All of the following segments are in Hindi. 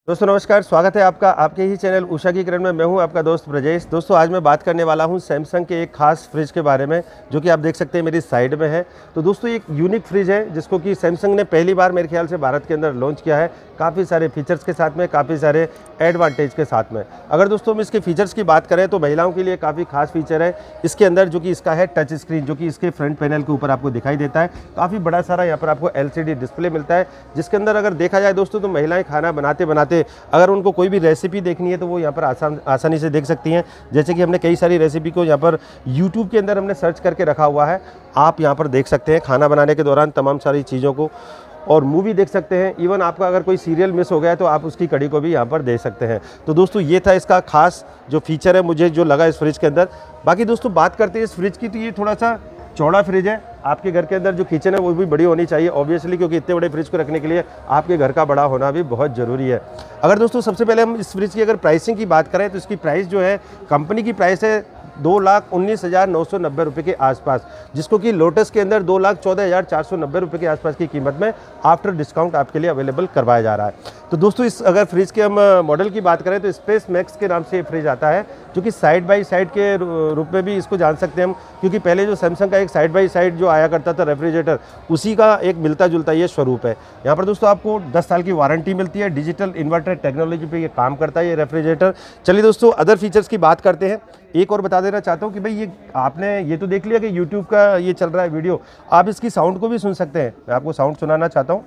दोस्तों नमस्कार, स्वागत है आपका आपके ही चैनल उषा की किरण में। मैं हूं आपका दोस्त ब्रजेश। दोस्तों आज मैं बात करने वाला हूं सैमसंग के एक खास फ्रिज के बारे में, जो कि आप देख सकते हैं मेरी साइड में है। तो दोस्तों एक यूनिक फ्रिज है जिसको कि सैमसंग ने पहली बार मेरे ख्याल से भारत के अंदर लॉन्च किया है, काफ़ी सारे फीचर्स के साथ में, काफ़ी सारे एडवांटेज के साथ में। अगर दोस्तों हम इसके फीचर्स की बात करें तो महिलाओं के लिए काफ़ी खास फीचर है इसके अंदर, जो कि इसका है टच स्क्रीन, जो कि इसके फ्रंट पैनल के ऊपर आपको दिखाई देता है। काफ़ी बड़ा सारा यहाँ पर आपको LCD डिस्प्ले मिलता है, जिसके अंदर अगर देखा जाए दोस्तों तो महिलाएं खाना बनाते बनाते अगर उनको कोई भी रेसिपी देखनी है तो वो यहाँ पर आसानी से देख सकती हैं। जैसे कि हमने कई सारी रेसिपी को यहाँ पर YouTube के अंदर हमने सर्च करके रखा हुआ है। आप यहाँ पर देख सकते हैं खाना बनाने के दौरान तमाम सारी चीज़ों को, और मूवी देख सकते हैं। इवन आपका अगर कोई सीरियल मिस हो गया तो आप उसकी कड़ी को भी यहाँ पर देख सकते हैं। तो दोस्तों ये था इसका खास जो फीचर है मुझे जो लगा इस फ्रिज के अंदर। बाकी दोस्तों बात करते हैं इस फ्रिज की, तो ये थोड़ा सा चौड़ा फ्रिज है। आपके घर के अंदर जो किचन है वो भी बड़ी होनी चाहिए ऑब्वियसली, क्योंकि इतने बड़े फ्रिज को रखने के लिए आपके घर का बड़ा होना भी बहुत ज़रूरी है। अगर दोस्तों सबसे पहले हम इस फ्रिज की अगर प्राइसिंग की बात करें तो इसकी प्राइस जो है, कंपनी की प्राइस है 2,19,990 रुपये के आसपास, जिसको कि लोटस के अंदर 2,14,490 रुपये के आसपास की कीमत में आफ्टर डिस्काउंट आपके लिए अवेलेबल करवाया जा रहा है। तो दोस्तों इस अगर फ्रिज के हम मॉडल की बात करें तो स्पेस मैक्स के नाम से ये फ्रिज आता है, जो कि साइड बाई साइड के रूप में भी इसको जान सकते हैं हम, क्योंकि पहले जो सैमसंग का एक साइड बाई साइड जो आया करता था रेफ्रिजरेटर, उसी का एक मिलता जुलता ये स्वरूप है। यहाँ पर दोस्तों आपको 10 साल की वारंटी मिलती है। डिजिटल इन्वर्टर टेक्नोलॉजी पे ये काम करता है ये रेफ्रिजरेटर। चलिए दोस्तों अदर फीचर्स की बात करते हैं। एक और बता देना चाहता हूँ कि भाई ये आपने ये तो देख लिया कि YouTube का ये चल रहा है वीडियो, आप इसकी साउंड को भी सुन सकते हैं। मैं आपको साउंड सुनाना चाहता हूँ।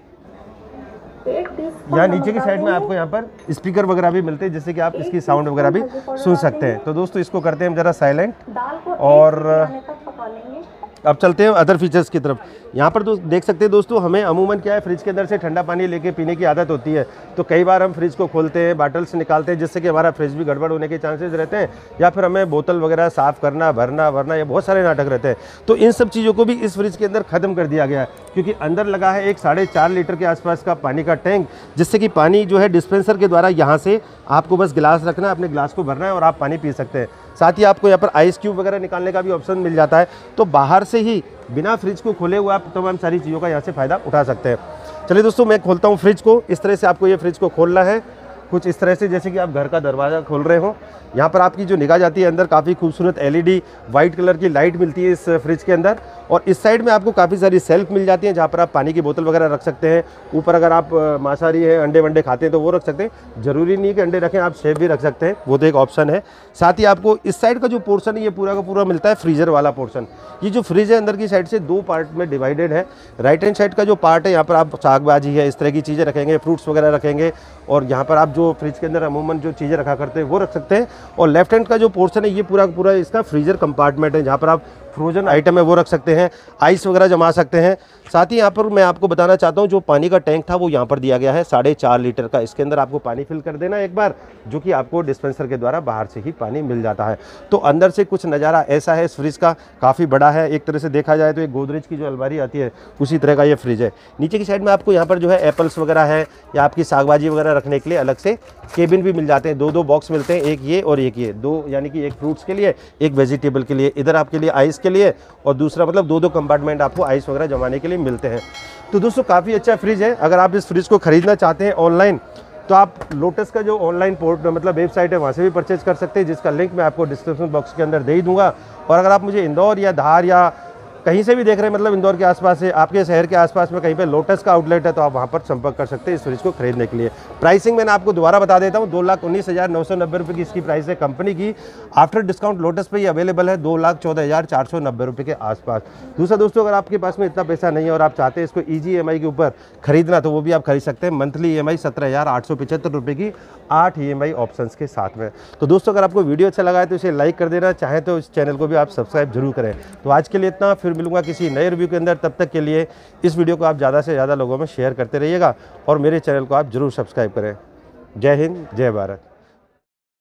यहाँ नीचे की साइड में आपको यहाँ पर स्पीकर वगैरह भी मिलते हैं, जिससे कि आप इसकी साउंड वगैरह भी सुन सकते हैं। तो दोस्तों इसको करते हैं हम जरा साइलेंट, और अब चलते हैं अदर फीचर्स की तरफ। यहाँ पर देख सकते हैं दोस्तों, हमें अमूमन क्या है फ्रिज के अंदर से ठंडा पानी लेके पीने की आदत होती है। तो कई बार हम फ्रिज को खोलते हैं, बॉटल्स निकालते हैं, जिससे कि हमारा फ्रिज भी गड़बड़ होने के चांसेस रहते हैं, या फिर हमें बोतल वगैरह साफ़ करना, भरना, ये बहुत सारे नाटक रहते हैं। तो इन सब चीज़ों को भी इस फ्रिज के अंदर ख़त्म कर दिया गया है, क्योंकि अंदर लगा है एक 4.5 लीटर के आसपास का पानी का टैंक, जिससे कि पानी जो है डिस्पेंसर के द्वारा यहाँ से आपको बस गिलास रखना है, अपने गिलास को भरना है और आप पानी पी सकते हैं। साथ ही आपको यहाँ पर आइस क्यूब वगैरह निकालने का भी ऑप्शन मिल जाता है। तो बाहर से ही बिना फ्रिज को खोले हुए आप तमाम सारी चीज़ों का यहाँ से फ़ायदा उठा सकते हैं। चलिए दोस्तों मैं खोलता हूँ फ्रिज को। इस तरह से आपको ये फ्रिज को खोलना है, कुछ इस तरह से जैसे कि आप घर का दरवाज़ा खोल रहे हो। यहाँ पर आपकी जो निगाह जाती है अंदर, काफ़ी खूबसूरत LED वाइट कलर की लाइट मिलती है इस फ्रिज के अंदर। और इस साइड में आपको काफ़ी सारी सेल्फ मिल जाती हैं, जहाँ पर आप पानी की बोतल वगैरह रख सकते हैं। ऊपर अगर आप मांसाहारी है, अंडे वंडे खाते हैं तो वो रख सकते हैं। ज़रूरी नहीं कि अंडे रखें, आप शेफ भी रख सकते हैं, वो तो एक ऑप्शन है। साथ ही आपको इस साइड का जो पोर्शन है ये पूरा का पूरा मिलता है फ्रीजर वाला पोर्शन। ये जो फ्रिज है अंदर की साइड से 2 पार्ट में डिवाइडेड है। राइट हैंड साइड का जो पार्ट है, यहाँ पर आप साग भाजी है, इस तरह की चीज़ें रखेंगे, फ्रूट्स वगैरह रखेंगे, और यहाँ पर आप जो फ्रिज के अंदर अमूमन जो चीज़ें रखा करते हैं वो रख सकते हैं। और लेफ्ट हैंड का जो पोर्शन है ये पूरा का पूरा इसका फ्रीजर कंपार्टमेंट है, जहाँ पर आप फ्रोजन आइटम है वो रख सकते हैं, आइस वगैरह जमा सकते हैं। साथ ही यहाँ पर मैं आपको बताना चाहता हूँ, जो पानी का टैंक था वो यहाँ पर दिया गया है 4.5 लीटर का। इसके अंदर आपको पानी फिल कर देना एक बार, जो कि आपको डिस्पेंसर के द्वारा बाहर से ही पानी मिल जाता है। तो अंदर से कुछ नज़ारा ऐसा है इस फ्रिज का, काफ़ी बड़ा है। एक तरह से देखा जाए तो एक गोदरेज की जो अलमारी आती है उसी तरह का ये फ्रिज है। नीचे की साइड में आपको यहाँ पर जो है एप्पल्स वगैरह है, या आपकी साग भाजी वगैरह रखने के लिए अलग से केबिन भी मिल जाते हैं। 2 बॉक्स मिलते हैं, एक ये और एक ये, 2 यानी कि एक फ्रूट्स के लिए, एक वेजिटेबल के लिए, इधर आपके लिए आइस के लिए, और दूसरा मतलब 2 कंपार्टमेंट आपको आइस वगैरह जमाने के लिए मिलते हैं। तो दोस्तों काफ़ी अच्छा फ्रिज है। अगर आप इस फ्रिज को खरीदना चाहते हैं ऑनलाइन, तो आप लोटस का जो ऑनलाइन पोर्ट मतलब वेबसाइट है वहाँ से भी परचेज कर सकते हैं, जिसका लिंक मैं आपको डिस्क्रिप्शन बॉक्स के अंदर दे ही दूंगा। और अगर आप मुझे इंदौर या धार या कहीं से भी देख रहे हैं, मतलब इंदौर के आसपास से, आपके शहर के आसपास में कहीं पे लोटस का आउटलेट है, तो आप वहाँ पर संपर्क कर सकते हैं इस फ्रिज को खरीदने के लिए। प्राइसिंग मैंने आपको दोबारा बता देता हूँ, 2,19,990 रुपये की इसकी प्राइस है कंपनी की। आफ्टर डिस्काउंट लोटस पे ये अवेलेबल है 2,14,490 रुपये के आसपास। दूसरा दोस्तों, अगर आपके पास में इतना पैसा नहीं है और आप चाहते हैं इसको ईजी EMI के ऊपर खरीदना, तो वो भी आप खरीद सकते हैं। मंथली EMI 17,875 रुपये की 8 EMI ऑप्शंस के साथ में। तो दोस्तों अगर आपको वीडियो अच्छा लगा है तो इसे लाइक कर देना, चाहे तो इस चैनल को भी आप सब्सक्राइब जरूर करें। तो आज के लिए इतना, फिर मिलूंगा किसी नए रिव्यू के अंदर। तब तक के लिए इस वीडियो को आप ज़्यादा से ज़्यादा लोगों में शेयर करते रहिएगा, और मेरे चैनल को आप जरूर सब्सक्राइब करें। जय हिंद, जय भारत।